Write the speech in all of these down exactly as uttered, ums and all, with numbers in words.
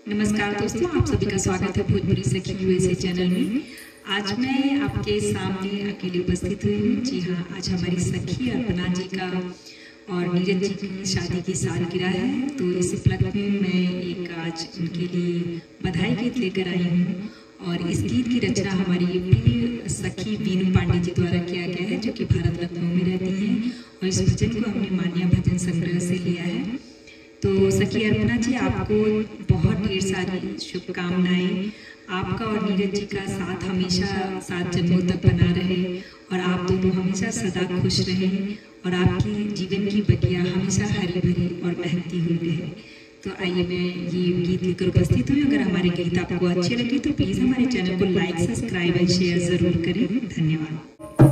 नमस्कार दोस्तों, आप सभी का स्वागत है भोजपुरी सखी यूएसए चैनल में। आज मैं आपके सामने अकेले उपस्थित हुई हूँ। जी हाँ, आज हमारी सखी अर्पणा जी का और नीरज जी की शादी की सालगिरह है, तो इस उपलक्ष्य में मैं एक आज उनके लिए बधाई गीत लेकर आई हूँ। और इस गीत की रचना हमारी प्रिय सखी वीनू पांडे जी द्वारा किया गया है, जो कि भारत लखनऊ में रहती हैं। और इस भजन को हमने मान्या भजन संग्रह से लिया है। तो सखी अर्पणा जी, आपको बहुत ढेर सारी शुभकामनाएं। आपका और नीरज जी का साथ हमेशा सात जन्मों तक बना रहे और आप दोनों हमेशा सदा खुश रहें और आपकी जीवन की बगिया हमेशा हरी भरी और महकती हुई रहे। तो आइए मैं ये गीत लेकर उपस्थित हुई। अगर हमारे गीत आपको अच्छे लगे तो प्लीज़ हमारे चैनल को लाइक, सब्सक्राइब एंड शेयर ज़रूर करें। धन्यवाद।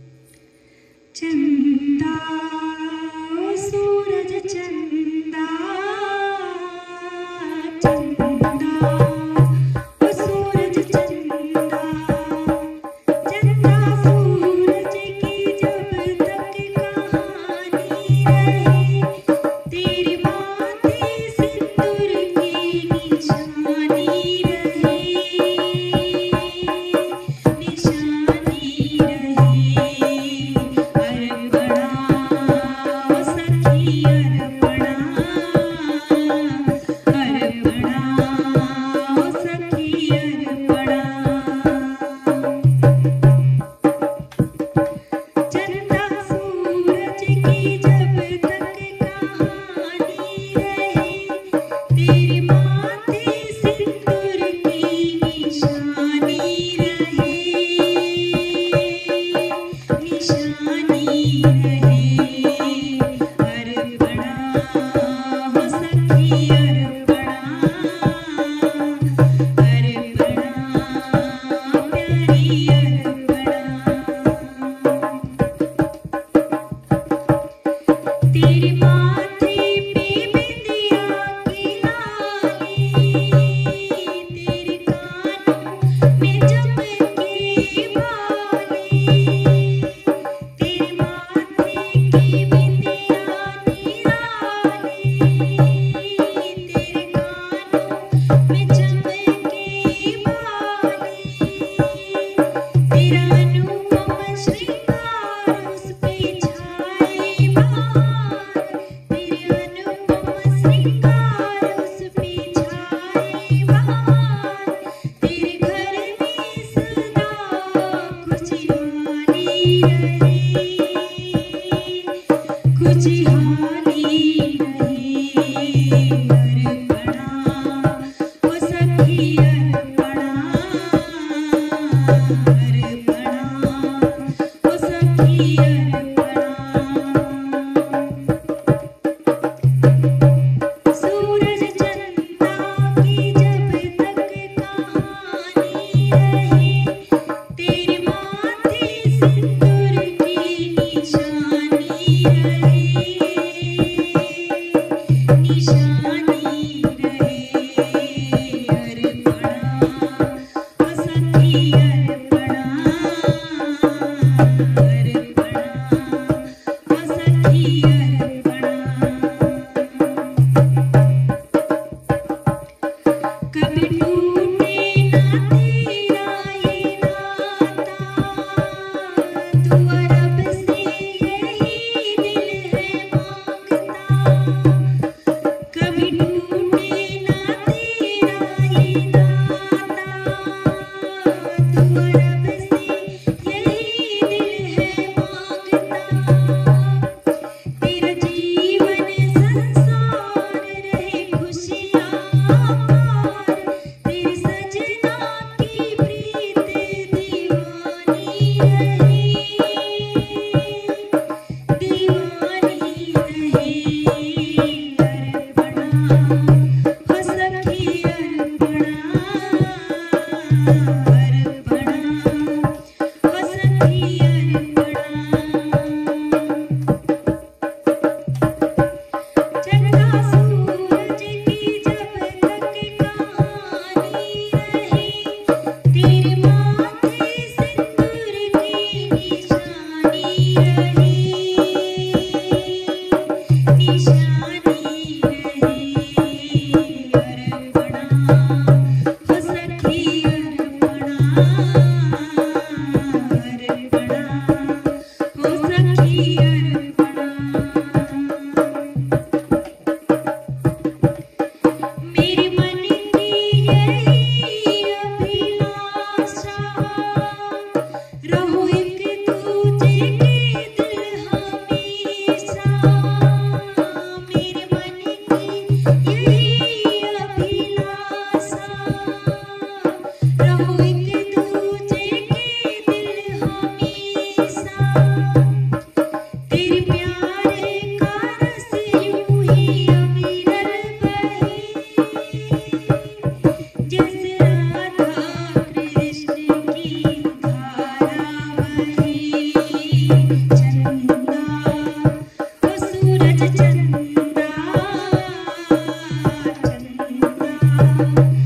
चंदा ओ सूरज चंदा, चंदा ओ सूरज चंदा, चंदा सूरज की जब तक कहानी रहे, तेरे माथे सिंदूर की निशानी रहे, निशानी रहे। अर्पणा ओ सखी अर्पणा, अर्पणा ओ सखी अर्पणा। चंदा सूरज की जब तक कहानी रहे, तेरे माथे सिंदूर की निशानी रहे, निशानी रहे। अर्पणा हो सखी अर्पणा, अर्पणा प्यारी अर्पणा। तेरे माथे पे बिंदिया की लाली, तेरे कानों में चमके बाली, तेरे माथे की बिंदिया निराली, तेरे कानों में चमके बाली, तेरा अनुपम श्रृंगार उस पे छाए बहार, तेरे अनुपम श्रृंगार उस पे छाए बहार, तेरे घर में सदा खुशहाली रहे, खुशहाली रहे। अर्पणा ओ सखी अर्पणा, अर्पणा ओ सखी अर्पणा। सूरज चंदा की जब तक कहानी रहे, तेरे माथे सिंदूर की निशानी रहे, निशानी रहे। अर्पणा ओ सखी अर्पणा, अर्पणा ओ सखी अर्पणा। कभी टूटे ना तेरा ये नाता, तू रब से यही दिल है मांगता। कभी टूटे ना तेरा ये नाता, तू रब से यही दिल है मांगता। तेरा जीवन संसार रहे खुशियाँ पार, सा